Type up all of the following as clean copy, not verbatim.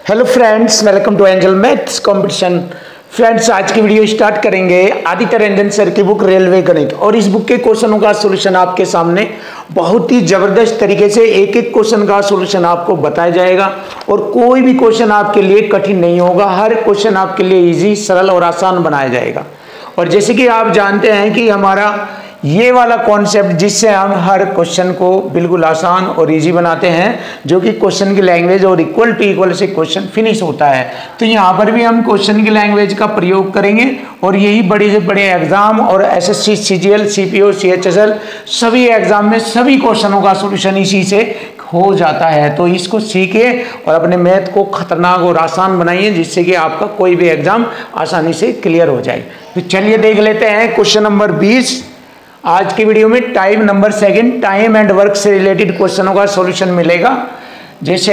Hello friends, welcome to Angel Maths competition. Friends, आज की video start करेंगे Aditya Ranjan sir की बुक रेलवे गणित। और इस बुक के क्वेश्चनों का सॉल्यूशन आपके सामने बहुत ही जबरदस्त तरीके से एक एक क्वेश्चन का सॉल्यूशन आपको बताया जाएगा। और कोई भी क्वेश्चन आपके लिए कठिन नहीं होगा, हर क्वेश्चन आपके लिए इजी, सरल और आसान बनाया जाएगा। और जैसे कि आप जानते हैं कि हमारा ये वाला कॉन्सेप्ट जिससे हम हर क्वेश्चन को बिल्कुल आसान और इजी बनाते हैं, जो कि क्वेश्चन की लैंग्वेज और इक्वल टू इक्वल से क्वेश्चन फिनिश होता है। तो यहाँ पर भी हम क्वेश्चन की लैंग्वेज का प्रयोग करेंगे और यही बड़े से बड़े एग्जाम और एसएससी, सीजीएल, सीपीओ, सीएचएसएल सभी एग्जाम में सभी क्वेश्चनों का सोल्यूशन इसी से हो जाता है। तो इसको सीखिए और अपने मैथ को खतरनाक और आसान बनाइए, जिससे कि आपका कोई भी एग्जाम आसानी से क्लियर हो जाए। तो चलिए देख लेते हैं क्वेश्चन नंबर 20। आज की वीडियो में time number second, time and work से रिलेटेड क्वेश्चनों का सॉल्यूशन मिलेगा। जैसे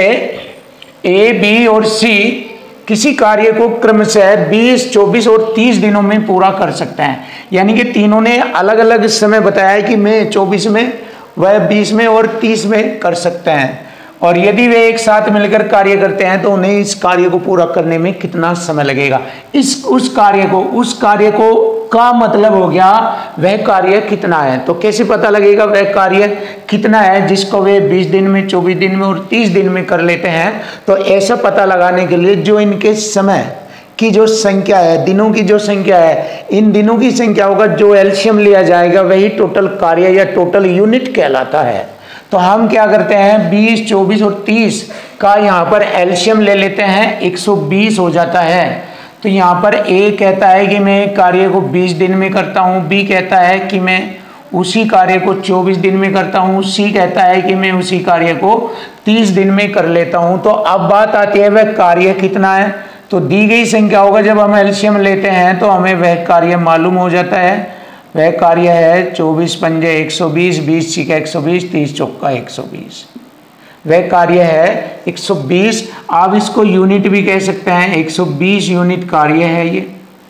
ए, बी और सी किसी कार्य को क्रमशः 20, 24 और 30 दिनों में पूरा कर सकते हैं। यानी कि तीनों ने अलग अलग समय बताया है कि मैं 24 में, वह 20 में और 30 में कर सकते हैं। और यदि वे एक साथ मिलकर कार्य करते हैं तो उन्हें इस कार्य को पूरा करने में कितना समय लगेगा। उस कार्य को का मतलब हो गया वह कार्य कितना है। तो कैसे पता लगेगा वह कार्य कितना है जिसको वे 20 दिन में, 24 दिन में और 30 दिन में कर लेते हैं। तो ऐसा पता लगाने के लिए जो इनके समय की जो संख्या है, दिनों की जो संख्या है, इन दिनों की संख्या होगा, जो एलसीएम लिया जाएगा वही टोटल कार्य या टोटल यूनिट कहलाता है। तो हम क्या करते हैं, 20, 24 और 30 का यहाँ पर एलसीएम ले लेते हैं, 120 हो जाता है। तो यहाँ पर ए कहता है कि मैं कार्य को 20 दिन में करता हूँ, बी कहता है कि मैं उसी कार्य को 24 दिन में करता हूँ, सी कहता है कि मैं उसी कार्य को 30 दिन में कर लेता हूँ। तो अब बात आती है वह कार्य कितना है। तो दी गई संख्या होगा, जब हम एलसीएम लेते हैं तो हमें वह कार्य मालूम हो जाता है। वह कार्य है 24 पंजे 120, 20 छिका 120, 30 चौका 120। वह कार्य है 120। आप इसको यूनिट भी कह सकते हैं, 120 यूनिट कार्य है ये।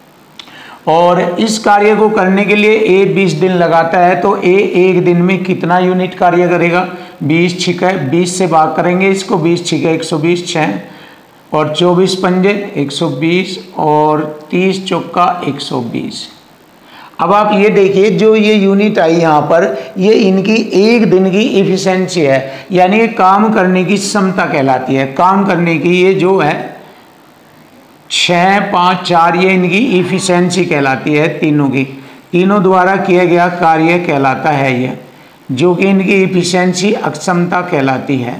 और इस कार्य को करने के लिए ए 20 दिन लगाता है, तो ए एक दिन में कितना यूनिट कार्य करेगा। 20 छिका 20 से भाग करेंगे इसको, 20 छिका 120 6 और 24 पंजे 120 और 30 चौका 120। अब आप ये देखिए, जो ये यूनिट आई यहाँ पर, ये इनकी एक दिन की इफिशिएंसी है, यानी ये काम करने की क्षमता कहलाती है। काम करने की ये जो है 6, 5, 4 ये इनकी इफिशिएंसी कहलाती है। तीनों की, तीनों द्वारा किया गया कार्य कहलाता है ये, जो कि इनकी इफिशिएंसी अक्षमता कहलाती है।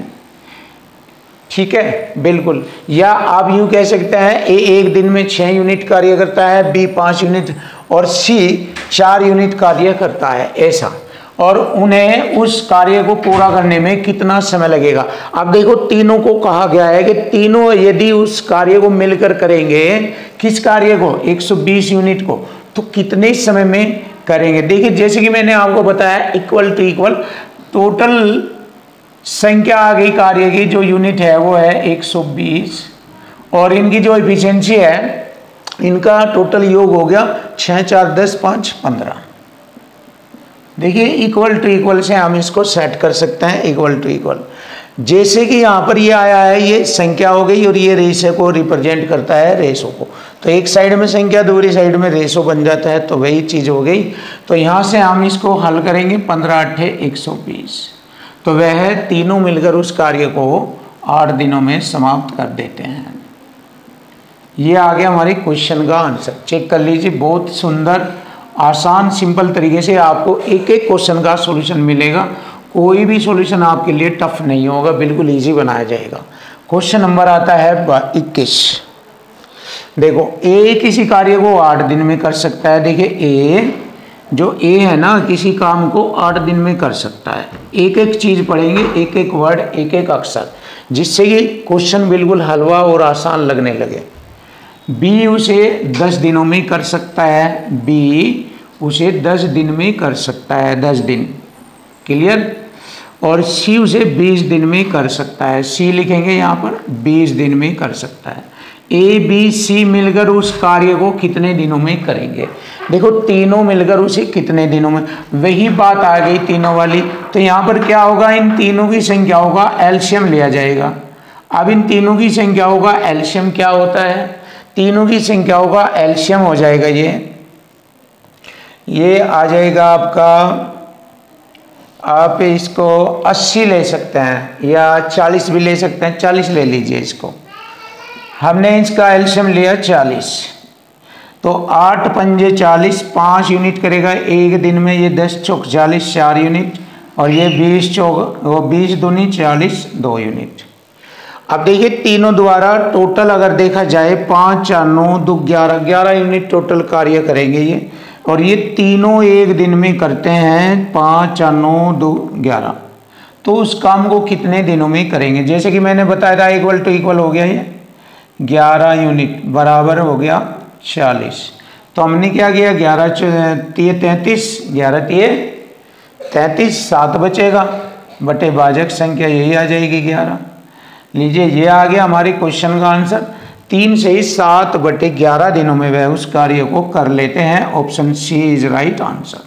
ठीक है, बिल्कुल। या आप यूँ कह सकते हैं ए एक दिन में 6 यूनिट कार्य करता है, बी 5 यूनिट और सी 4 यूनिट कार्य करता है, ऐसा। और उन्हें उस कार्य को पूरा करने में कितना समय लगेगा। अब देखो, तीनों को कहा गया है कि तीनों यदि उस कार्य को मिलकर करेंगे, किस कार्य को, 120 यूनिट को, तो कितने समय में करेंगे। देखिए, जैसे कि मैंने आपको बताया, इक्वल टू इक्वल टोटल संख्या आ गई कार्य की, जो यूनिट है वो है 120 और इनकी जो एफिशिएंसी है, इनका टोटल योग हो गया 6, 4, 10, 5, 15। देखिए, इक्वल टू इक्वल से हम इसको सेट कर सकते हैं, इक्वल टू इक्वल। जैसे कि यहाँ पर ये आया है, ये संख्या हो गई और ये रेशो को रिप्रेजेंट करता है, रेशो को। तो एक साइड में संख्या, दूसरी साइड में रेशो बन जाता है, तो वही चीज़ हो गई। तो यहाँ से हम इसको हल करेंगे, 15 8 120। तो वह तीनों मिलकर उस कार्य को 8 दिनों में समाप्त कर देते हैं। ये आ गया हमारे क्वेश्चन का आंसर। चेक कर लीजिए, बहुत सुंदर, आसान, सिंपल तरीके से आपको एक एक क्वेश्चन का सॉल्यूशन मिलेगा। कोई भी सॉल्यूशन आपके लिए टफ नहीं होगा, बिल्कुल इजी बनाया जाएगा। क्वेश्चन नंबर आता है 21। देखो, ए किसी कार्य को 8 दिन में कर सकता है। देखिए, ए जो ए है ना, किसी काम को 8 दिन में कर सकता है। एक एक चीज़ पढ़ेंगे, एक एक वर्ड, एक एक अक्षर, जिससे कि क्वेश्चन बिल्कुल हलवा और आसान लगने लगे। बी उसे 10 दिनों में कर सकता है, बी उसे 10 दिन में कर सकता है, 10 दिन, क्लियर। और सी उसे 20 दिन में कर सकता है, सी लिखेंगे यहाँ पर, 20 दिन में कर सकता है। ए बी सी मिलकर उस कार्य को कितने दिनों में करेंगे। देखो, तीनों मिलकर उसे कितने दिनों में, वही बात आ गई तीनों वाली। तो यहाँ पर क्या होगा, इन तीनों की संख्या होगा, एलसीएम लिया जाएगा। अब इन तीनों की संख्याओं का एलसीएम क्या होता है, तीनों की संख्याओं का एलसीएम हो जाएगा ये आ जाएगा आपका, आप इसको 80 ले सकते हैं या 40 भी ले सकते हैं, 40 ले लीजिए इसको। हमने इसका एलसीएम लिया 40, तो 8 पंजे 40, 5 यूनिट करेगा एक दिन में, ये 10 चौक 40 4 यूनिट, और ये 20 चौक 20 दूनी 40 2 यूनिट। अब देखिए तीनों द्वारा टोटल अगर देखा जाए 5 4 9 2 11 11 यूनिट टोटल कार्य करेंगे ये, और ये तीनों एक दिन में करते हैं 5 4 9 2 11। तो उस काम को कितने दिनों में करेंगे, जैसे कि मैंने बताया था इक्वल टू इक्वल हो गया ये 11 यूनिट बराबर हो गया 40। तो हमने क्या किया 11 तिये 33, 11 तिये 33, 7 बचेगा बटे भाजक संख्या यही आ जाएगी 11। लीजिए ये आ गया हमारे क्वेश्चन का आंसर। 3 से 7 बटे 11 दिनों में वह उस कार्य को कर लेते हैं। Option C is right answer.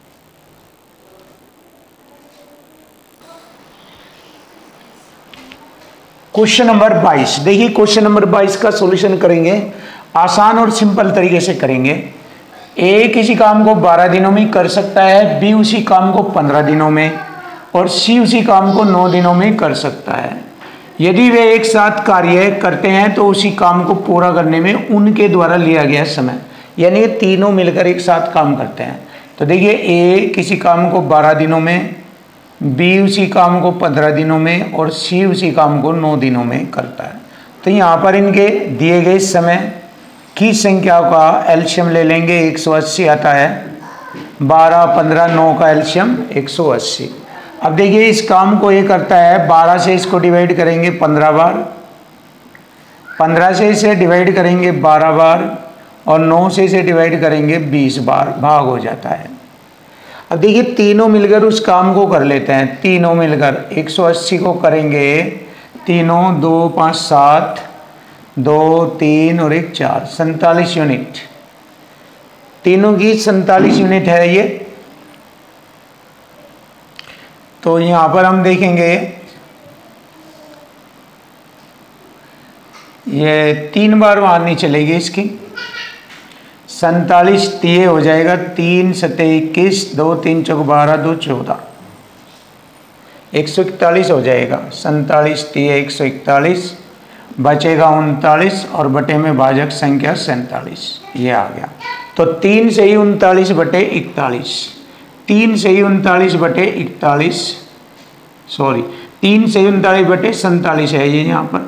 Question number 22, देखिए क्वेश्चन नंबर 22 का सॉल्यूशन करेंगे, आसान और सिंपल तरीके से करेंगे। ए किसी काम को 12 दिनों में कर सकता है, बी उसी काम को 15 दिनों में, और सी उसी काम को 9 दिनों में कर सकता है। यदि वे एक साथ कार्य करते हैं तो उसी काम को पूरा करने में उनके द्वारा लिया गया समय, यानी ये तीनों मिलकर एक साथ काम करते हैं। तो देखिए ए किसी काम को 12 दिनों में, बी उसी काम को 15 दिनों में, और सी उसी काम को 9 दिनों में करता है। तो यहाँ पर इनके दिए गए समय की संख्या का एलसीएम ले लेंगे, 180 आता है, 12 15 9 का एलसीएम 180। अब देखिए इस काम को ये करता है 12 से इसको डिवाइड करेंगे 15 बार, 15 से इसे डिवाइड करेंगे 12 बार, और 9 से इसे डिवाइड करेंगे 20 बार, भाग हो जाता है। अब देखिए तीनों मिलकर उस काम को कर लेते हैं, तीनों मिलकर 180 को करेंगे तीनों, 2 5 7 2 3 और 1 4, 47 यूनिट, तीनों की 47 यूनिट है ये। तो यहाँ पर हम देखेंगे ये 3 बार वहाँ नहीं चलेगी इसकी, 47 तिये हो जाएगा, 3 7 21, 2 3 चौक 12 2 14, 141 हो जाएगा। 47 तिये 141, बचेगा 39, और बटे में भाजक संख्या 47, ये आ गया। तो 3 से ही 39 बटे 41, 3 से ही 39 बटे 41, सॉरी 3 से 39 बटे 47 है ये यहाँ पर।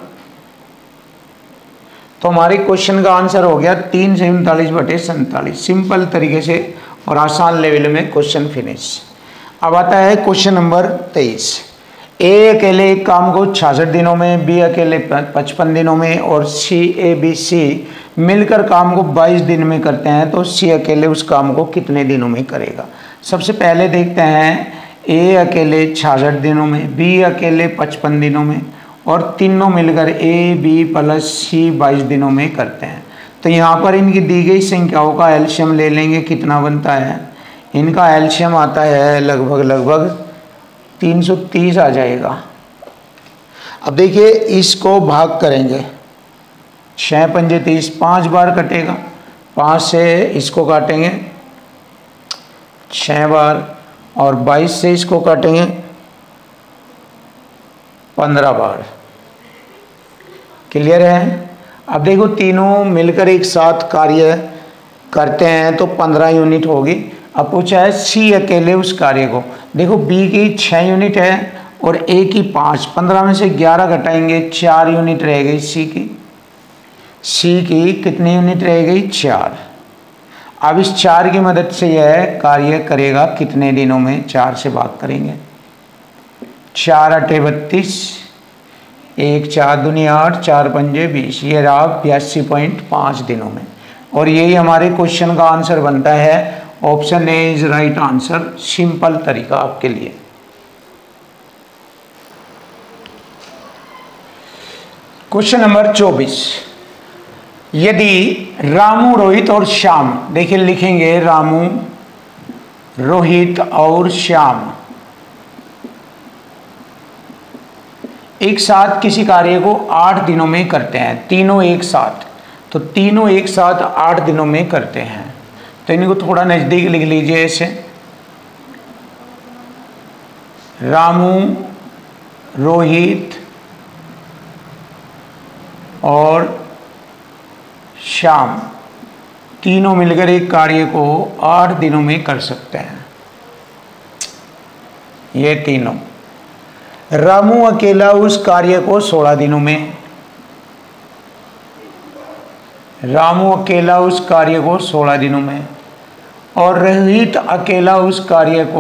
तो हमारे क्वेश्चन का आंसर हो गया 3 से 39 बटे 47। सिंपल तरीके से और आसान लेवल में क्वेश्चन फिनिश। अब आता है क्वेश्चन नंबर 23। ए अकेले एक काम को 66 दिनों में, बी अकेले 55 दिनों में, और सी ए बी सी मिलकर काम को 22 दिन में करते हैं, तो सी अकेले उस काम को कितने दिनों में करेगा। सबसे पहले देखते हैं ए अकेले 66 दिनों में, बी अकेले 55 दिनों में, और तीनों मिलकर ए बी प्लस सी 22 दिनों में करते हैं। तो यहाँ पर इनकी दी गई संख्याओं का एलसीएम ले लेंगे, कितना बनता है, इनका एलसीएम आता है लगभग 330 आ जाएगा। अब देखिए इसको भाग करेंगे, 6 पंजे 30, 5 बार कटेगा, 5 से इसको काटेंगे 6 बार, और 22 से इसको काटेंगे 15 बार। क्लियर है। अब देखो तीनों मिलकर एक साथ कार्य करते हैं तो 15 यूनिट होगी। अब पूछा है सी अकेले उस कार्य को, देखो बी की 6 यूनिट है और ए की 5, 15 में से 11 घटाएंगे 4 यूनिट रह गई सी की। सी की कितनी यूनिट रह गई 4। अब इस 4 की मदद से यह कार्य करेगा कितने दिनों में, 4 से भाग करेंगे, 4 8 32, 1 4 दूनी 8, 4 पंजे 20, ये रहा 82.5 दिनों में। और यही हमारे क्वेश्चन का आंसर बनता है। Option A is right answer. Simple तरीका आपके लिए। Question number 24। यदि रामू, रोहित और श्याम, देखिए लिखेंगे रामू, रोहित और श्याम एक साथ किसी कार्य को 8 दिनों में करते हैं, तीनों एक साथ, तो तीनों एक साथ 8 दिनों में करते हैं। तो इनको थोड़ा नज़दीक लिख लीजिए ऐसे, रामू, रोहित और श्याम तीनों मिलकर एक कार्य को 8 दिनों में कर सकते हैं। ये तीनों। रामू अकेला उस कार्य को 16 दिनों में, रामू अकेला उस कार्य को 16 दिनों में, और रोहित अकेला उस कार्य को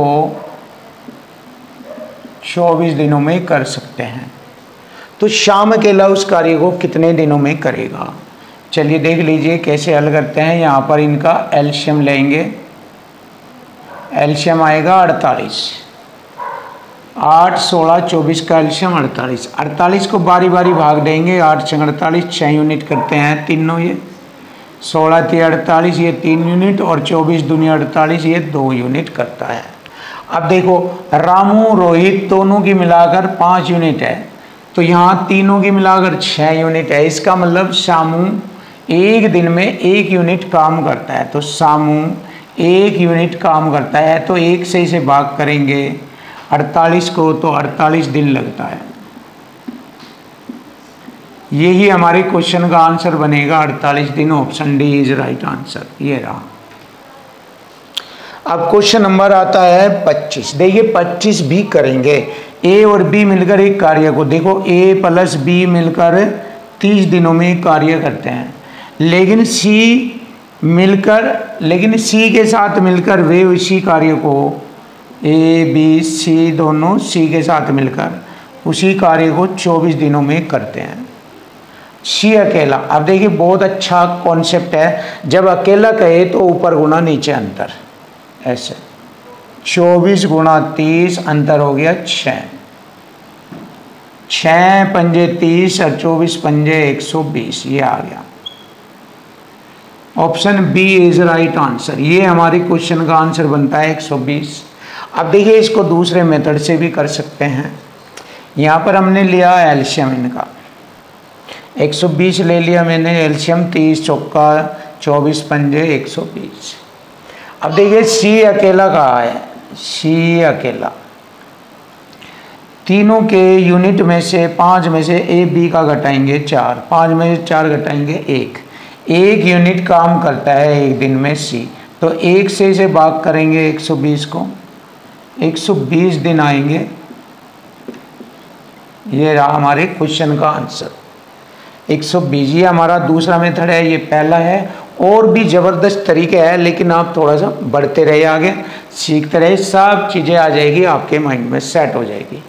24 दिनों में कर सकते हैं। तो श्याम अकेला उस कार्य को कितने दिनों में करेगा? चलिए देख लीजिए कैसे हल करते हैं। यहाँ पर इनका एलसीएम लेंगे, एलसीएम आएगा 48, 8, 16, 24 का एलसीएम 48। 48 को बारी बारी भाग देंगे, 8 से 48 6 यूनिट करते हैं तीनों, ये 16 × 48 ये 3 यूनिट, और 24 दूनी 48 ये 2 यूनिट करता है। अब देखो रामू रोहित दोनों की मिलाकर 5 यूनिट है, तो यहाँ तीनों की मिलाकर 6 यूनिट है। इसका मतलब शामू एक दिन में 1 यूनिट काम करता है, तो शामू 1 यूनिट काम करता है, तो 1 से इसे भाग करेंगे 48 को, तो 48 दिन लगता है। यही हमारे क्वेश्चन का आंसर बनेगा, 48 दिन। Option D is right answer, ये रहा। अब क्वेश्चन नंबर आता है 25। देखिए 25 भी करेंगे। ए और बी मिलकर एक कार्य को, देखो ए प्लस बी मिलकर 30 दिनों में कार्य करते हैं, लेकिन सी के साथ मिलकर वे उसी कार्य को, ए बी सी दोनों सी के साथ मिलकर उसी कार्य को 24 दिनों में करते हैं। सी अकेला, अब देखिए बहुत अच्छा कॉन्सेप्ट है, जब अकेला कहे तो ऊपर गुना नीचे अंतर, ऐसे 24 × 30 अंतर हो गया 6, 6 पंजे 30 और 24 पंजे 120, ये आ गया। Option B is right answer, ये हमारे क्वेश्चन का आंसर बनता है 120। अब देखिए इसको दूसरे मेथड से भी कर सकते हैं। यहाँ पर हमने लिया एलसीएम इनका, 120 ले लिया मैंने एलसीएम, 30 चौका 24 पंजे 120। अब देखिए सी अकेला कहा है, सी अकेला, तीनों के यूनिट में से 5 में से ए बी का घटाएंगे 4, 5 में से 4 घटाएंगे 1 यूनिट काम करता है एक दिन में सी, तो 1 से इसे भाग करेंगे 120 को, 120 दिन आएंगे। ये रहा हमारे क्वेश्चन का आंसर 120। ये हमारा दूसरा मेथड है, ये पहला है। और भी ज़बरदस्त तरीके हैं, लेकिन आप थोड़ा सा बढ़ते रहे आगे, सीखते रहे, सब चीज़ें आ जाएगी आपके माइंड में, सेट हो जाएगी।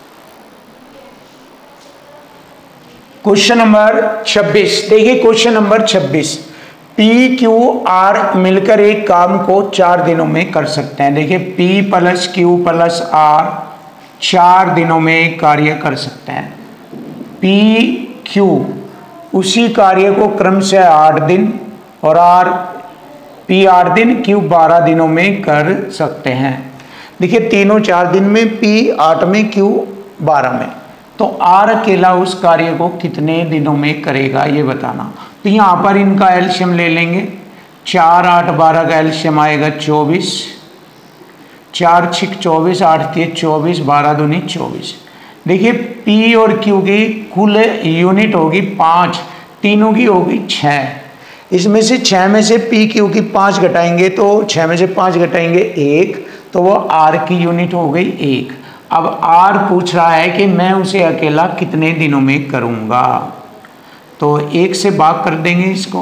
क्वेश्चन नंबर 26, देखिए question number 26, P Q R मिलकर एक काम को 4 दिनों में कर सकते हैं। देखिए P plus Q plus R 4 दिनों में एक कार्य कर सकते हैं। पी क्यू उसी कार्य को क्रम से 8 दिन और आर पी 8 दिन, क्यू 12 दिनों में कर सकते हैं। देखिए तीनों 4 दिन में, पी 8 में, क्यू 12 में, तो आर अकेला उस कार्य को कितने दिनों में करेगा ये बताना। तो यहाँ पर इनका एलसीएम ले लेंगे, 4, 8, 12 का एलसीएम आएगा 24, 4, 6, 24, 8, 3, 24, 12 दूनी 24। देखिए पी और क्यू की कुल यूनिट होगी 5, तीनों की होगी 6, इसमें से 6 में से पी क्यू की 5 घटाएंगे, तो 6 में से 5 घटाएंगे 1, तो वो आर की यूनिट हो गई 1। अब आर पूछ रहा है कि मैं उसे अकेला कितने दिनों में करूँगा, तो 1 से भाग कर देंगे इसको,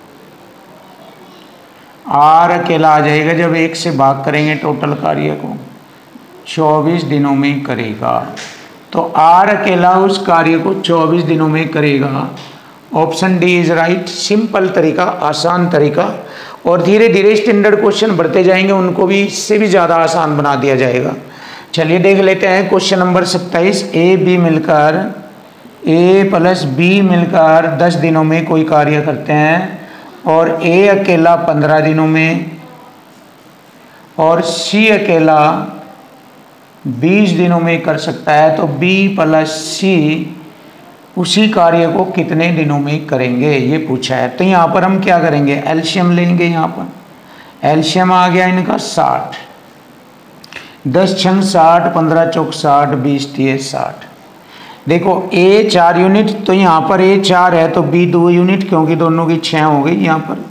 आर अकेला आ जाएगा जब 1 से भाग करेंगे टोटल कार्य को, 24 दिनों में करेगा। तो आर अकेला उस कार्य को 24 दिनों में करेगा। Option D is right. Simple तरीका, आसान तरीका, और धीरे धीरे स्टैंडर्ड क्वेश्चन बढ़ते जाएंगे, उनको भी इससे भी ज़्यादा आसान बना दिया जाएगा। चलिए देख लेते हैं क्वेश्चन नंबर 27, ए बी मिलकर, ए प्लस बी मिलकर 10 दिनों में कोई कार्य करते हैं, और ए अकेला 15 दिनों में, और सी अकेला 20 दिनों में कर सकता है, तो B प्लस C उसी कार्य को कितने दिनों में करेंगे ये पूछा है। तो यहाँ पर हम क्या करेंगे, एलसीएम लेंगे। यहाँ पर एलसीएम आ गया इनका 60, 10 छंग 60, 15 चौक 60, 20 तिये 60। देखो A 4 यूनिट, तो यहाँ पर A 4 है तो B 2 यूनिट, क्योंकि दोनों की 6 हो गई यहाँ पर,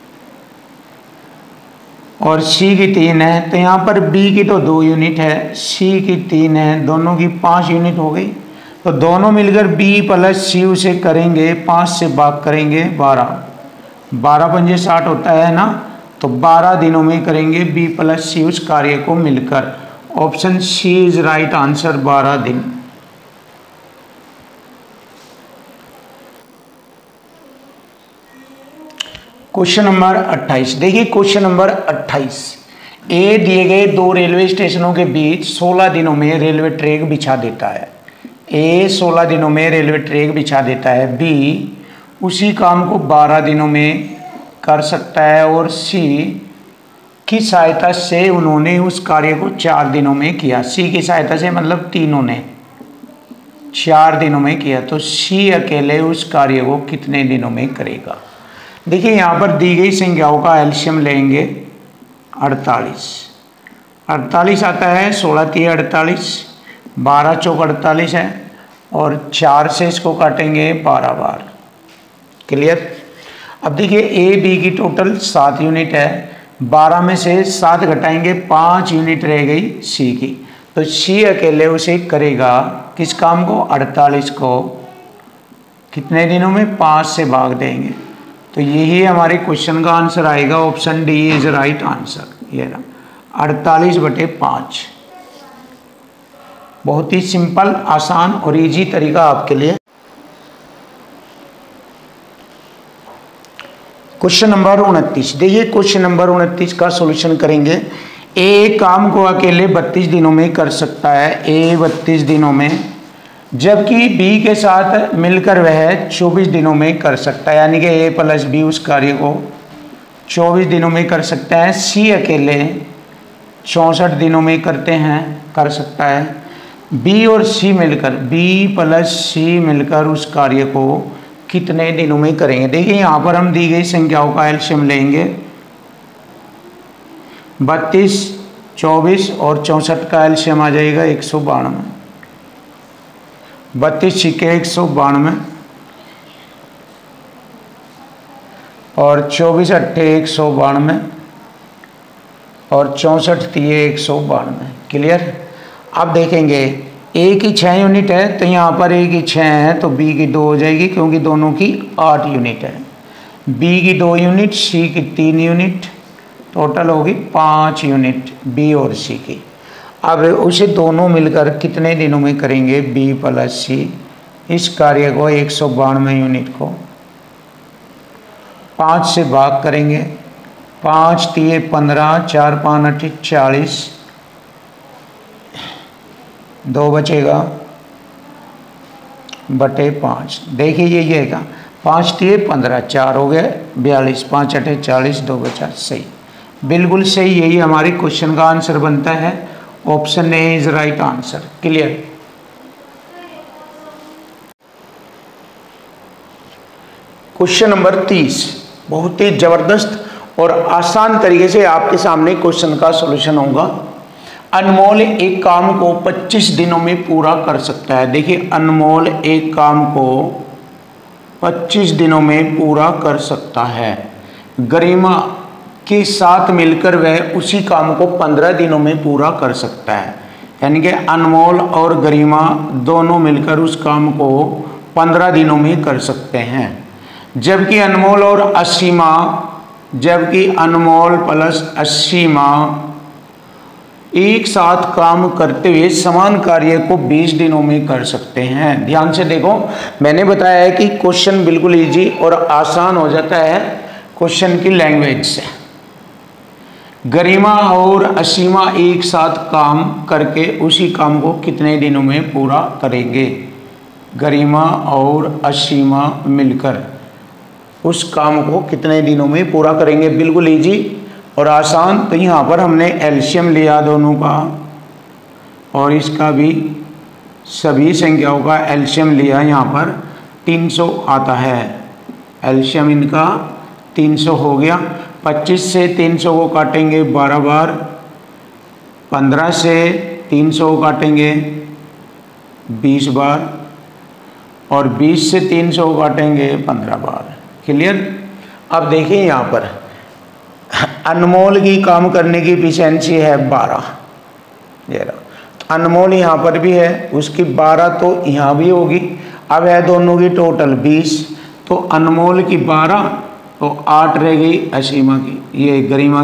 और C की 3 है, तो यहाँ पर B की तो 2 यूनिट है, C की 3 है, दोनों की 5 यूनिट हो गई। तो दोनों मिलकर B प्लस C उसे करेंगे, 5 से भाग करेंगे 12, 12 पंजे 60 होता है ना, तो 12 दिनों में करेंगे B प्लस C उस कार्य को मिलकर। Option C is right answer, 12 दिन। क्वेश्चन नंबर 28, देखिए क्वेश्चन नंबर 28। ए दिए गए 2 रेलवे स्टेशनों के बीच 16 दिनों में रेलवे ट्रैक बिछा देता है। ए 16 दिनों में रेलवे ट्रैक बिछा देता है, बी उसी काम को 12 दिनों में कर सकता है, और सी की सहायता से उन्होंने उस कार्य को 4 दिनों में किया। सी की सहायता से मतलब तीनों ने 4 दिनों में किया, तो सी अकेले उस कार्य को कितने दिनों में करेगा। देखिए यहाँ पर दी गई संख्याओं का एलसीएम लेंगे 48, 48 आता है, 16 तिये 48, 12 चौक 48 है, और 4 से इसको काटेंगे 12 बार। क्लियर। अब देखिए ए बी की टोटल 7 यूनिट है, 12 में से 7 घटाएंगे 5 यूनिट रह गई सी की, तो सी अकेले उसे करेगा किस काम को, 48 को कितने दिनों में, 5 से भाग देंगे। तो यही हमारे क्वेश्चन का आंसर आएगा, option D is right answer. ये रहा 48/5। बहुत ही सिंपल, आसान और इजी तरीका आपके लिए। क्वेश्चन नंबर 29, देखिए क्वेश्चन नंबर 29 का सॉल्यूशन करेंगे। ए काम को अकेले 32 दिनों में कर सकता है, ए 32 दिनों में, जबकि बी के साथ मिलकर वह 24 दिनों में कर सकता है, यानी कि ए प्लस बी उस कार्य को 24 दिनों में कर सकता है। सी अकेले 64 दिनों में कर सकता है। बी और सी मिलकर, बी प्लस सी मिलकर उस कार्य को कितने दिनों में करेंगे। देखिए यहाँ पर हम दी गई संख्याओं का एलसीएम लेंगे, 32, 24 और 64 का एलसीएम आ जाएगा 192, 32 छिके 192, और 24 अट्ठे 192, और 64 तिये 192। क्लियर। अब देखेंगे ए की 6 यूनिट है, तो यहाँ पर ए की 6 है तो बी की 2 हो जाएगी, क्योंकि दोनों की 8 यूनिट है। बी की 2 यूनिट, सी की 3 यूनिट, टोटल होगी 5 यूनिट बी और सी की। अब उसे दोनों मिलकर कितने दिनों में करेंगे, बी प्लस सी इस कार्य को 192 यूनिट को 5 से भाग करेंगे, 5 तिये 15, 4 5 8 40, 2 बचेगा बटे 5। देखिए ये है 5 तिये 15, 4 हो गए 42, 5 8 40, 2 बचा। सही, बिल्कुल सही, यही हमारे क्वेश्चन का आंसर बनता है। Option A is right answer. Clear. Question number 30, बहुत ही जबरदस्त और आसान तरीके से आपके सामने क्वेश्चन का सॉल्यूशन होगा। अनमोल एक काम को 25 दिनों में पूरा कर सकता है। देखिए अनमोल एक काम को 25 दिनों में पूरा कर सकता है, गरिमा के साथ मिलकर वह उसी काम को 15 दिनों में पूरा कर सकता है। यानी कि अनमोल और गरिमा दोनों मिलकर उस काम को 15 दिनों में कर सकते हैं, जबकि अनमोल और असीमा, जबकि अनमोल प्लस असीमा एक साथ काम करते हुए समान कार्य को 20 दिनों में कर सकते हैं। ध्यान से देखो, मैंने बताया है कि क्वेश्चन बिल्कुल इजी और आसान हो जाता है क्वेश्चन की लैंग्वेज से। गरिमा और असीमा एक साथ काम करके उसी काम को कितने दिनों में पूरा करेंगे। गरिमा और असीमा मिलकर उस काम को कितने दिनों में पूरा करेंगे। बिल्कुल इजी और आसान। तो यहाँ पर हमने एलसीएम लिया दोनों का, और इसका भी सभी संख्याओं का एलसीएम लिया यहाँ पर 300 आता है। एलसीएम इनका 300 हो गया। 25 से 300 को काटेंगे 12 बार, 15 से 300 को काटेंगे 20 बार और 20 से 300 को काटेंगे 15 बार। क्लियर। अब देखिए यहाँ पर अनमोल की काम करने की एफिशिएंसी है 12। अनमोल यहाँ पर भी है, उसकी 12 तो यहाँ भी होगी। अब है दोनों की टोटल 20, तो अनमोल की 12 तो 8 रह गई असीमा की, ये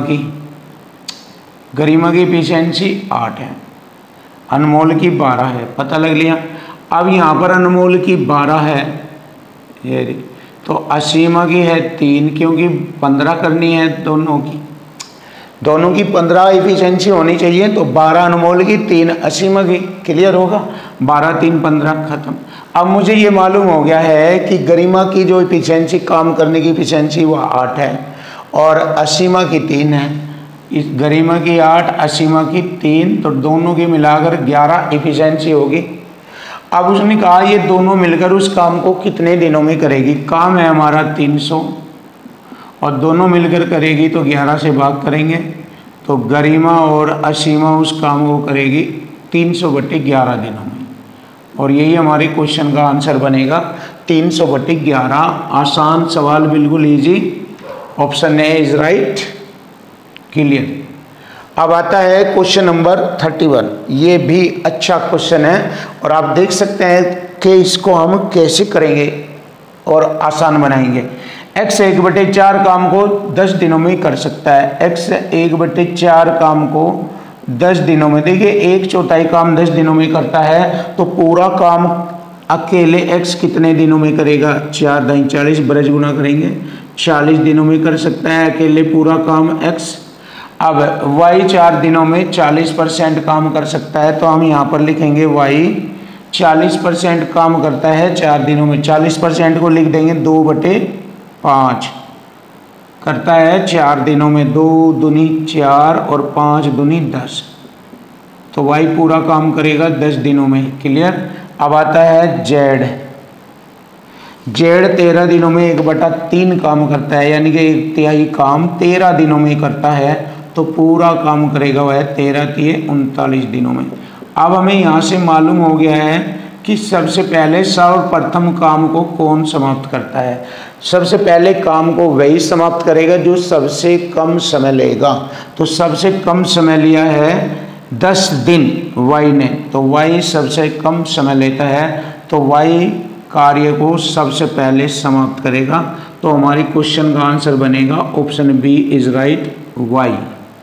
गरिमा की एफिशिएंसी 8 है, अनमोल की 12 है, पता लग लिया। अब यहाँ पर अनमोल की 12 है ये, तो असीमा की है 3, क्योंकि 15 करनी है दोनों की 15 एफिशिएंसी होनी चाहिए, तो 12 अनमोल की 3 असीमा की। क्लियर होगा। 12 3 15 खत्म। अब मुझे ये मालूम हो गया है कि गरिमा की जो एफिशिएंसी, काम करने की एफिशिएंसी वो 8 है और असीमा की 3 है। इस गरिमा की 8, असीमा की 3, तो दोनों की मिलाकर 11 एफिशिएंसी होगी। अब उसने कहा ये दोनों मिलकर उस काम को कितने दिनों में करेगी। काम है हमारा 300 और दोनों मिलकर करेगी तो 11 से भाग करेंगे, तो गरिमा और असीमा उस काम को करेगी 300/11 दिनों में। और यही हमारे क्वेश्चन का आंसर बनेगा 300/11। आसान सवाल, बिल्कुल easy. Option A is right. Clear. अब आता है क्वेश्चन नंबर 31। ये भी अच्छा क्वेश्चन है और आप देख सकते हैं कि इसको हम कैसे करेंगे और आसान बनाएंगे। x 1/4 काम को 10 दिनों में कर सकता है। x 1/4 काम को 10 दिनों में, देखिए 1/4 काम 10 दिनों में करता है, तो पूरा काम अकेले x कितने दिनों में करेगा। 4 × 40 ब्रज गुना करेंगे, 40 दिनों में कर सकता है अकेले पूरा काम x। अब y 4 दिनों में 40% काम कर सकता है, तो हम यहाँ पर लिखेंगे y 40% काम करता है 4 दिनों में। 40% को लिख देंगे 2/5 करता है 4 दिनों में। 2 दूनी 4 और 5 दूनी 10, तो y पूरा काम करेगा 10 दिनों में। क्लियर। अब आता है z 13 दिनों में 1/3 काम करता है, यानी कि 1/3 काम 13 दिनों में करता है, तो पूरा काम करेगा वह 13 × 39 दिनों में। अब हमें यहाँ से मालूम हो गया है कि सबसे पहले सर्वप्रथम काम को कौन समाप्त करता है। सबसे पहले काम को वही समाप्त करेगा जो सबसे कम समय लेगा। तो सबसे कम समय लिया है 10 दिन y ने, तो y सबसे कम समय लेता है, तो y कार्य को सबसे पहले समाप्त करेगा। तो हमारी क्वेश्चन का आंसर बनेगा option B is right, y।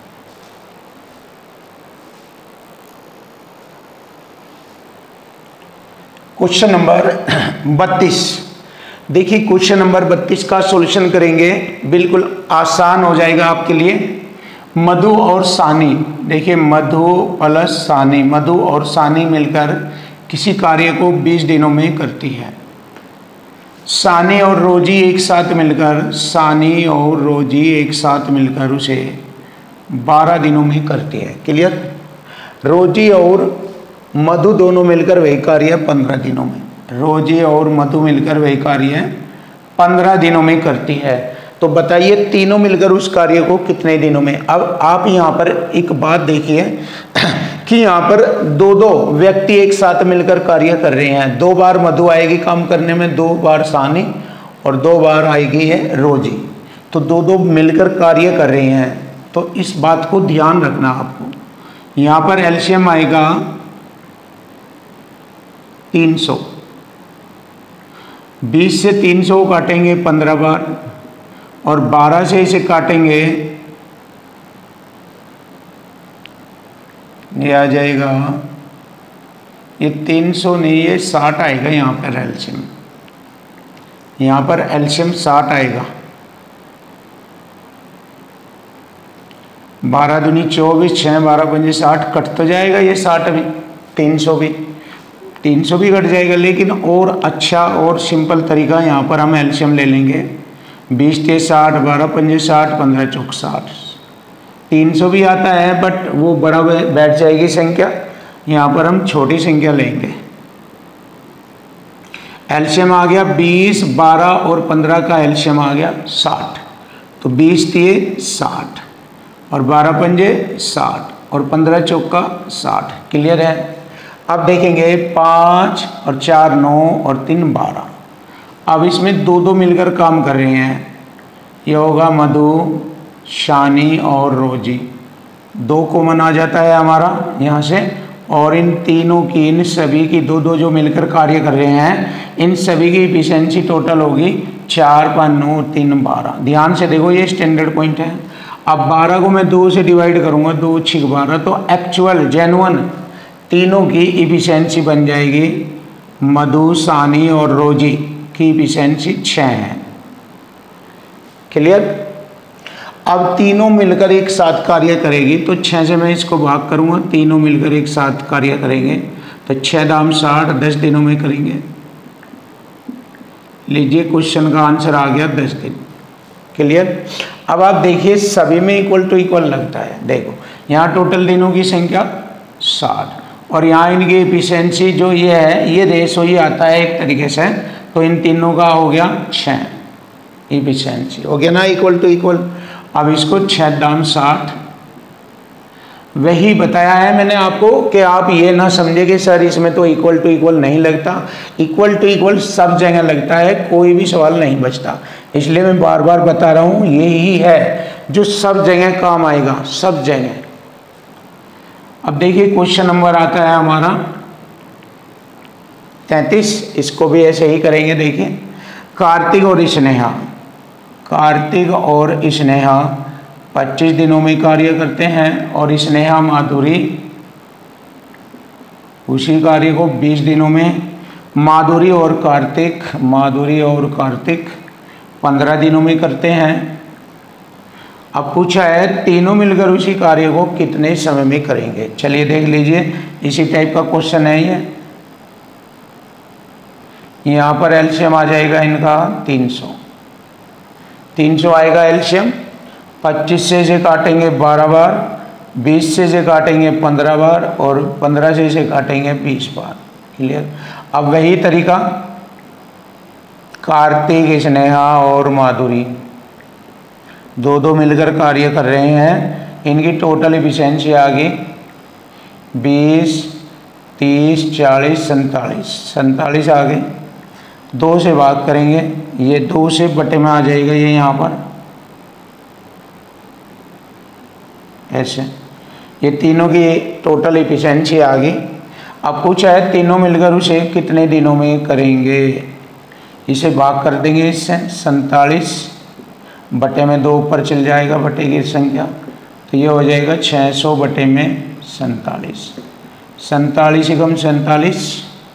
Question number 32। देखिए क्वेश्चन नंबर 32 का सॉल्यूशन करेंगे, बिल्कुल आसान हो जाएगा आपके लिए। मधु और सानी, देखिए मधु प्लस सानी, मधु और सानी मिलकर किसी कार्य को 20 दिनों में करती है। सानी और रोजी एक साथ मिलकर, सानी और रोजी एक साथ मिलकर उसे 12 दिनों में करती है। क्लियर। रोजी और मधु दोनों मिलकर वही कार्य 15 दिनों में, रोजी और मधु मिलकर वही कार्य 15 दिनों में करती है। तो बताइए तीनों मिलकर उस कार्य को कितने दिनों में। अब आप यहाँ पर एक बात देखिए कि यहाँ पर दो व्यक्ति एक साथ मिलकर कार्य कर रहे हैं। 2 बार मधु आएगी काम करने में, 2 बार सानी और 2 बार आएगी है रोजी। तो दो मिलकर कार्य कर रहे हैं, तो इस बात को ध्यान रखना आपको। यहाँ पर एलसीएम आएगा 300, 20 से 300 को काटेंगे 15 बार और 12 से इसे काटेंगे, ये आ जाएगा, ये 300 नहीं, ये 60 आएगा। यहाँ पर एलसीएम, यहाँ पर एलसीएम 60 आएगा। 12 दूनी 24, 6 12 5 60, कट तो जाएगा ये 60 भी, 300 भी कट जाएगा। लेकिन और अच्छा और सिंपल तरीका यहाँ पर हम एलसीएम ले लेंगे। 20 × 60, 12 5 60, 15 × 60, 300 भी आता है, बट वो बड़ा बैठ जाएगी संख्या, यहाँ पर हम छोटी संख्या लेंगे। एलसीएम आ गया 20, 12 और 15 का एलसीएम आ गया 60। तो 20 तिये 60 और 12 पंजे 60 और 15 चौका 60। क्लियर है। अब देखेंगे 5 और 4 9 और 3 12। अब इसमें दो दो मिलकर काम कर रहे हैं। ये होगा मधु, शानी और रोजी। 2 कॉमन आ जाता है हमारा यहाँ से, और इन तीनों की, इन सभी की दो दो जो मिलकर कार्य कर रहे हैं, इन सभी की एफिशिएंसी टोटल होगी 4 5 9 3 12। ध्यान से देखो, ये स्टैंडर्ड पॉइंट है। अब 12 को मैं 2 से डिवाइड करूंगा, 2 6 12, तो एक्चुअल जेन्युइन तीनों की एफिशिएंसी बन जाएगी। मधु, सानी और रोजी की एफिशिएंसी 6 है। क्लियर। अब तीनों मिलकर एक साथ कार्य करेगी, तो 6 से मैं इसको भाग करूंगा, तीनों मिलकर एक साथ कार्य करेंगे, तो 6 दाम 60, 10 दिनों में करेंगे। लीजिए क्वेश्चन का आंसर आ गया 10 दिन। क्लियर। अब आप देखिए सभी में इक्वल टू इक्वल लगता है। देखो यहाँ टोटल दिनों की संख्या 60 और यहाँ इनकी एफिशिएंसी जो ये है, ये रेशो ही आता है एक तरीके से, तो इन तीनों का हो गया 6 एफिशिएंसी, हो गया ना इक्वल टू इक्वल। अब इसको 6 दाम 60, वही बताया है मैंने आपको कि आप ये ना समझे कि सर इसमें तो इक्वल टू इक्वल नहीं लगता। इक्वल टू इक्वल सब जगह लगता है, कोई भी सवाल नहीं बचता। इसलिए मैं बार बार बता रहा हूँ, यही है जो सब जगह काम आएगा, सब जगह। अब देखिए क्वेश्चन नंबर आता है हमारा 33। इसको भी ऐसे ही करेंगे। देखिए कार्तिक और स्नेहा, कार्तिक और स्नेहा 25 दिनों में कार्य करते हैं, और स्नेहा माधुरी उसी कार्य को 20 दिनों में। माधुरी और कार्तिक 15 दिनों में करते हैं। अब पूछा है तीनों मिलकर उसी कार्य को कितने समय में करेंगे। चलिए देख लीजिए, इसी टाइप का क्वेश्चन है ये। यहाँ पर एलसीएम आ जाएगा इनका 300 आएगा एलसीएम। 25 से काटेंगे 12 बार, 20 से काटेंगे 15 बार, और 15 से काटेंगे 20 बार। क्लियर। अब वही तरीका, कार्तिक, स्नेहा और माधुरी दो दो मिलकर कार्य कर रहे हैं। इनकी टोटल एफिशिएंसी आ गई 20, 30, 40, 47 आ गई। 2 से भाग करेंगे, ये 2 से बटे में आ जाएगा, ये यहाँ पर ऐसे। ये तीनों की टोटल एफिशिएंसी आ गई। अब पूछा है तीनों मिलकर उसे कितने दिनों में करेंगे। इसे भाग कर देंगे इससे, 47 बटे में 2 ऊपर चल जाएगा बटे की संख्या, तो ये हो जाएगा 600 बटे में 47। 47 एकम 47,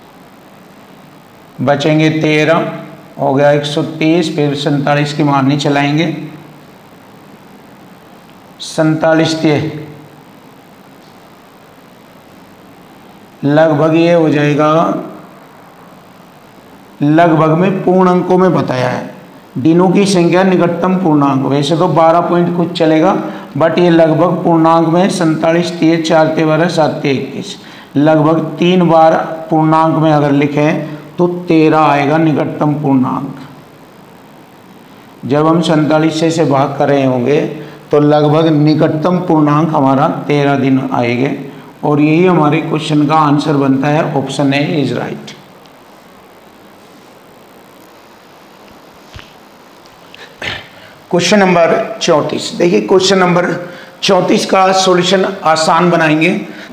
बचेंगे 13, हो गया 130। फिर 47 की मारनी चलाएंगे, 47 लगभग ये हो जाएगा, लगभग में पूर्ण अंकों में बताया है। दिनों की संख्या निकटतम पूर्णांक, वैसे तो 12 पॉइंट कुछ चलेगा, बट ये लगभग पूर्णांक में 47 3 4 12 7 21, लगभग 3 बार पूर्णांक में अगर लिखें तो 13 आएगा निकटतम पूर्णांक। जब हम 47 से भाग कर रहे होंगे तो लगभग निकटतम पूर्णांक हमारा 13 दिन आएंगे, और यही हमारे क्वेश्चन का आंसर बनता है। Option A is right. Question number 34। देखिए क्वेश्चन नंबर 34 का सॉल्यूशन आसान बनाएंगे।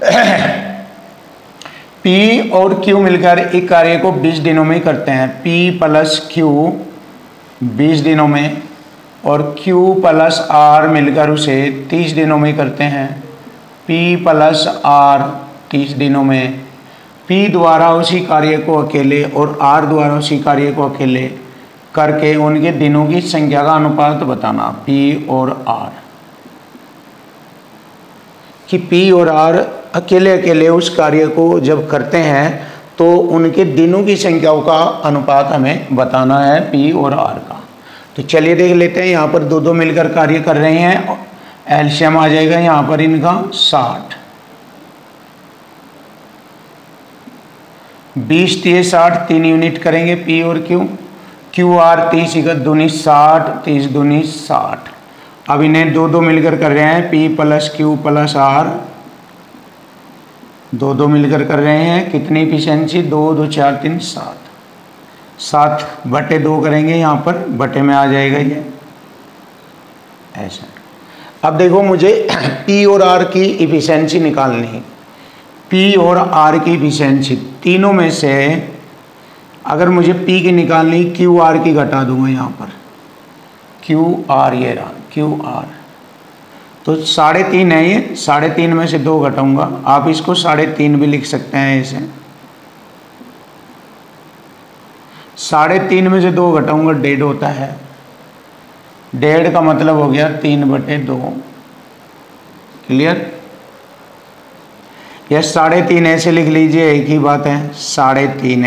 P और Q मिलकर एक कार्य को 20 दिनों में करते हैं। P प्लस Q 20 दिनों में, और Q प्लस R मिलकर उसे 30 दिनों में करते हैं। P प्लस R 30 दिनों में। P द्वारा उसी कार्य को अकेले और R द्वारा उसी कार्य को अकेले करके उनके दिनों की संख्या का अनुपात बताना। P और R, कि P और R अकेले अकेले उस कार्य को जब करते हैं तो उनके दिनों की संख्याओं का अनुपात हमें बताना है P और R का। तो चलिए देख लेते हैं। यहाँ पर दो दो मिलकर कार्य कर रहे हैं। एलसीएम आ जाएगा यहाँ पर इनका 60, 20 तिये 60, 3 यूनिट करेंगे पी और क्यू। क्यू आर 30 इकत दूनी 60, 30 दूनी 60। अब इन्हें दो दो मिलकर कर रहे हैं, P plus Q plus R, दो दो मिलकर कर रहे हैं। कितनी इफिशिएंसी? 2 2 4 3 7, 7 बटे 2 करेंगे, यहाँ पर बटे में आ जाएगा ये ऐसा। अब देखो मुझे पी और आर की इफिशिएंसी निकालनी है। पी और आर की इफिशिएंसी तीनों में से अगर मुझे पी की निकालनी, क्यू आर की घटा दूंगा यहाँ पर, क्यू आर ये रहा क्यू आर, तो 3.5 है ये, 3.5 में से 2 घटाऊंगा। आप इसको 3.5 भी लिख सकते हैं ऐसे, 3.5 में से 2 घटाऊंगा 1.5 होता है। 1.5 का मतलब हो गया 3/2। क्लियर? यह 3.5 ऐसे लिख लीजिए, एक ही बात है। 3.5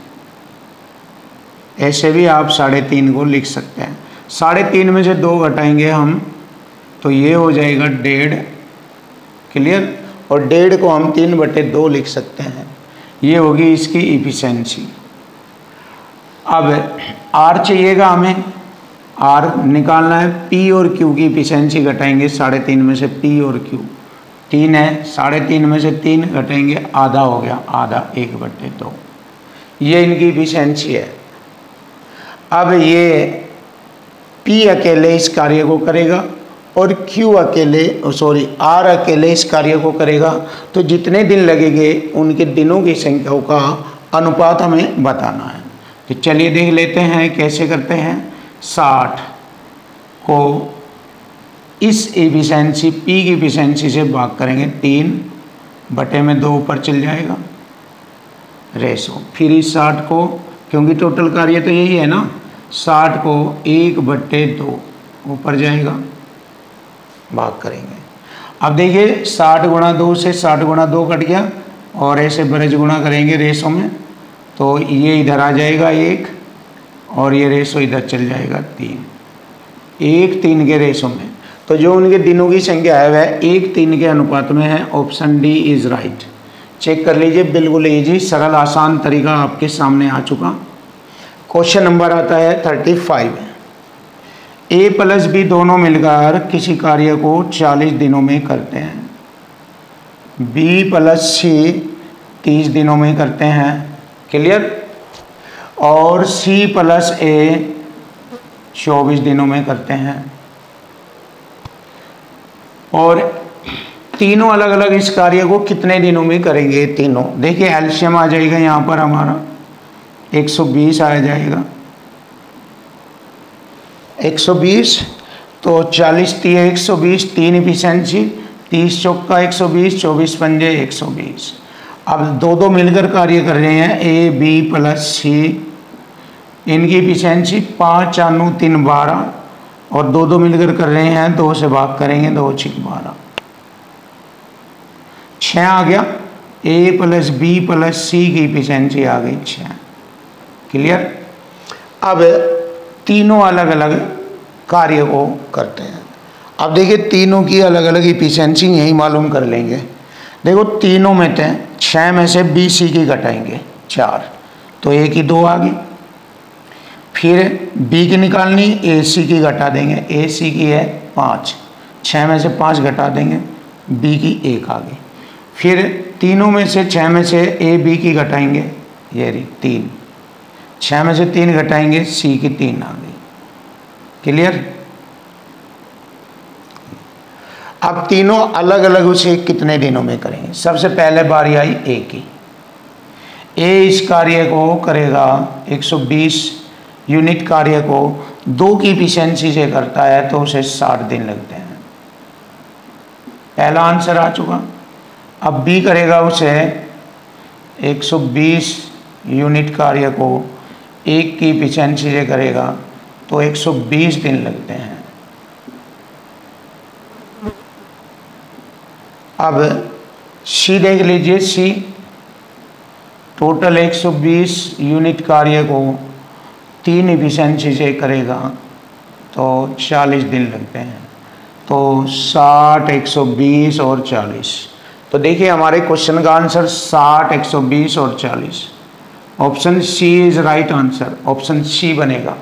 ऐसे भी आप 3.5 को लिख सकते हैं। 3.5 में से 2 घटाएंगे हम तो ये हो जाएगा 1.5। क्लियर? और 1.5 को हम 3/2 लिख सकते हैं। ये होगी इसकी इफिशिएंसी। अब आर चाहिएगा हमें, आर निकालना है। पी और क्यू की इफिशिएंसी घटाएंगे 3.5 में से, पी और क्यू 3 है, 3.5 में से 3 घटाएंगे, आधा हो गया, आधा 1/2। ये इनकी इफिशिएंसी है। अब ये पी अकेले इस कार्य को करेगा और क्यू अकेले आर अकेले इस कार्य को करेगा, तो जितने दिन लगेंगे उनके दिनों की संख्या का अनुपात हमें बताना है। तो चलिए देख लेते हैं कैसे करते हैं। 60 को इस एफिशिएंसी पी की एफिशिएंसी से भाग करेंगे, 3/2 ऊपर चल जाएगा रेशो। फिर इस 60 को, क्योंकि टोटल कार्य तो यही है ना, 60 को 1/2 ऊपर जाएगा, भाग करेंगे। अब देखिए 60 गुणा 2 से 60 गुणा 2 कट गया, और ऐसे ब्रज गुणा करेंगे रेशो में, तो ये इधर आ जाएगा 1 और ये रेशो इधर चल जाएगा 3, 1 3 के रेशो में। तो जो उनके दिनों की संख्या है वह 1 3 के अनुपात में है। Option D is right. Check कर लीजिए, बिल्कुल इजी सरल आसान तरीका आपके सामने आ चुका। क्वेश्चन नंबर आता है 35। ए प्लस बी दोनों मिलकर किसी कार्य को 40 दिनों में करते हैं। बी प्लस सी 30 दिनों में करते हैं। क्लियर? और सी प्लस ए 24 दिनों में करते हैं। और तीनों अलग अलग इस कार्य को कितने दिनों में करेंगे? तीनों देखिए एलसीएम आ जाएगा यहाँ पर हमारा 120 आ जाएगा, 120, तो 40 तिये 120, 3 इफिशिएंसी, 30 चौका 120, 24 पंजे 120। अब दो दो मिलकर कार्य कर रहे हैं, ए बी प्लस सी, इनकी इफिशिएंसी 5 4 9 3 12, और दो दो मिलकर कर रहे हैं, 2 से भाग करेंगे, 2 6 12, 6 आ गया। A plus B plus C की इफिशिएंसी आ गई 6। क्लियर? अब तीनों अलग अलग कार्य को करते हैं। अब देखिए तीनों की अलग अलग इफिशिएंसी यही मालूम कर लेंगे। देखो तीनों में थे, 6 में से बी सी की घटाएंगे 4, तो ए की 2 आ गई। फिर बी की निकालनी, ए सी की घटा देंगे, ए सी की है 5, 6 में से 5 घटा देंगे, बी की 1 आ गई। फिर तीनों में से 6 में से ए बी की घटाएंगे, ये रही 3, 6 में से 3 घटाएंगे, सी की 3 आ गई। क्लियर? अब तीनों अलग अलग उसे कितने दिनों में करेंगे? सबसे पहले बारी आई ए की। ए इस कार्य को करेगा 120 यूनिट कार्य को 2 की इफिशिएंसी से करता है, तो उसे 60 दिन लगते हैं। पहला आंसर आ चुका। अब बी करेगा उसे 120 यूनिट कार्य को 1 की इफिशिएंसी से करेगा, तो 120 दिन लगते हैं। अब सी देख लीजिए, सी टोटल 120 यूनिट कार्य को 3 इफिशिएंसी से करेगा, तो 40 दिन लगते हैं। तो 60 120 और 40, तो देखिए हमारे क्वेश्चन का आंसर 60 120 और 40। Option C is right answer, option C बनेगा।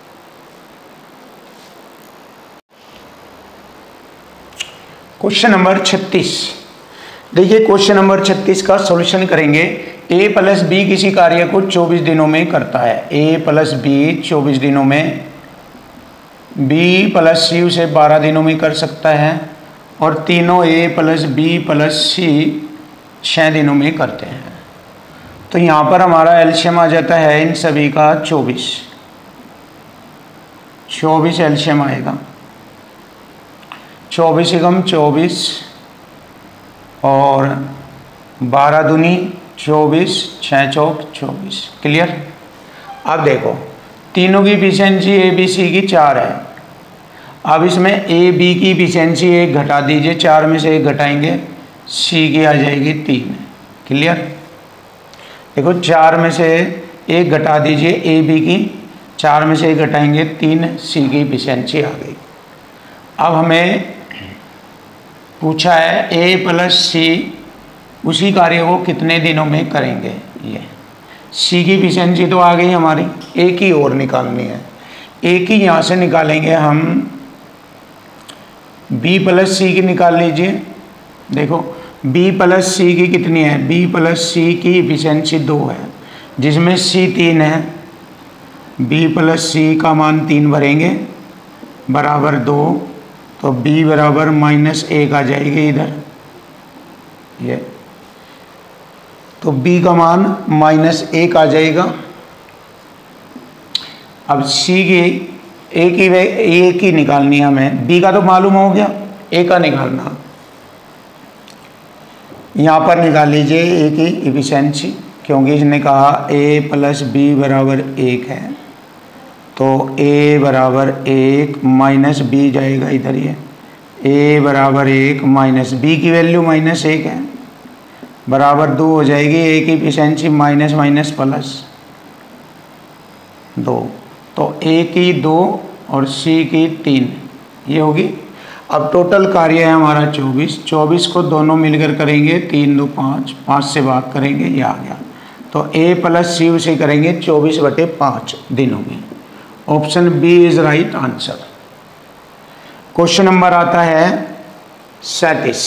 क्वेश्चन नंबर 36, देखिए क्वेश्चन नंबर 36 का सॉल्यूशन करेंगे। a प्लस बी किसी कार्य को 24 दिनों में करता है। a प्लस बी 24 दिनों में, b प्लस सी उसे 12 दिनों में कर सकता है, और तीनों a plus B plus C 6 दिनों में करते हैं। तो यहाँ पर हमारा एलसीएम आ जाता है इन सभी का 24 एलसीएम आएगा। 24 एकम 24 और 12 दूनी 24, 6 चौक 24। क्लियर। अब देखो तीनों की एफिशिएंसी ए बी सी की 4 है। अब इसमें ए बी की एफिशिएंसी 1 घटा दीजिए, 4 में से 1 घटाएंगे, सी की आ जाएगी 3। क्लियर। देखो 4 में से 1 घटा दीजिए ए बी की, 4 में से 1 घटाएंगे 3, सी की एफिशिएंसी आ गई। अब हमें पूछा है ए प्लस सी उसी कार्य को कितने दिनों में करेंगे। ये सी की एफिशिएंसी तो आ गई हमारी, ए की और निकालनी है। ए की यहाँ से निकालेंगे हम, बी प्लस सी की निकाल लीजिए। देखो बी प्लस सी की कितनी है, बी प्लस सी की एफिशिएंसी 2 है, जिसमें सी 3 है। बी प्लस सी का मान 3 भरेंगे बराबर 2, तो b बराबर -1 आ जाएगी इधर ये, तो b का मान -1 आ जाएगा। अब c की a की निकालनी है हमें, b का तो मालूम हो गया, a का निकालना। यहाँ पर निकाल लीजिए a की एफिशिएंसी, क्योंकि इसने कहा a प्लस बी बराबर 1 है, तो a बराबर 1 माइनस बी जाएगा इधर, ये a बराबर 1 माइनस बी की वैल्यू -1 है, बराबर 2 हो जाएगी। a की एफिशिएंसी माइनस माइनस प्लस 2, तो a की 2 और c की 3 ये होगी। अब टोटल कार्य है हमारा 24 को दोनों मिलकर करेंगे, 3 2 5, 5 से भाग करेंगे, ये आ गया। तो a प्लस सी उसे करेंगे 24/5 दिनों में। Option B is right answer. Question number आता है 37,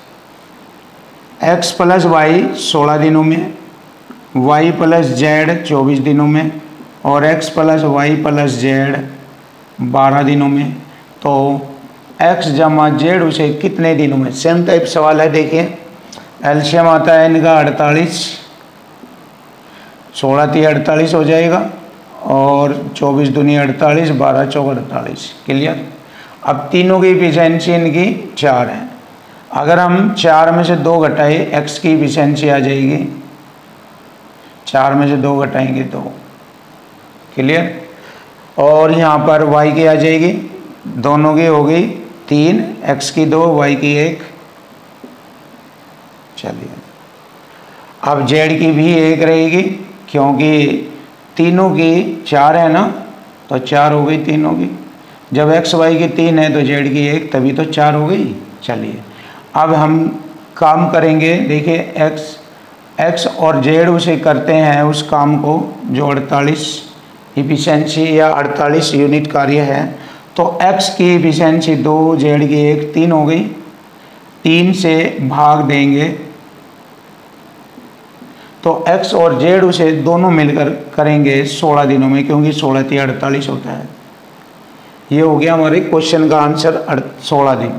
x प्लस वाई 16 दिनों में, y प्लस जेड 24 दिनों में, और x plus Y plus Z 12 दिनों में। तो x जमा जेड उसे कितने दिनों में, सेम टाइप सवाल है। देखिए एलसीएम आता है इनका 48, 16 × 48 हो जाएगा, और 24 दूनी 48, 12 चौक 48। क्लियर। अब तीनों की एफिशिएंसी इनकी 4 है। अगर हम 4 में से 2 घटाए, x की एफिशिएंसी आ जाएगी, 4 में से 2 घटाएंगे 2। क्लियर। और यहाँ पर y की आ जाएगी, दोनों की हो गई 3, x की 2, y की 1। चलिए अब z की भी 1 रहेगी, क्योंकि तीनों की 4 है ना, तो 4 हो गई तीनों की। जब x y की 3 है तो z की 1, तभी तो 4 हो गई। चलिए अब हम काम करेंगे। देखिए x और z उसे करते हैं उस काम को जो 48 एफिशिएंसी या 48 यूनिट कार्य है। तो x की एफिशिएंसी 2, z की 1, 3 हो गई। 3 से भाग देंगे तो x और z उसे दोनों मिलकर करेंगे 16 दिनों में, क्योंकि 16 × 48 होता है। ये हो गया हमारे क्वेश्चन का आंसर 16 दिन।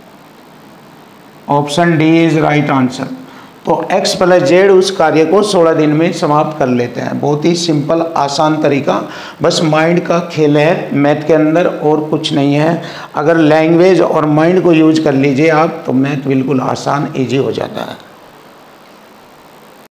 Option D is right answer. तो x प्लस जेड उस कार्य को 16 दिन में समाप्त कर लेते हैं। बहुत ही सिंपल आसान तरीका, बस माइंड का खेल है मैथ के अंदर, और कुछ नहीं है। अगर लैंग्वेज और माइंड को यूज कर लीजिए आप, तो मैथ बिल्कुल आसान ईजी हो जाता है।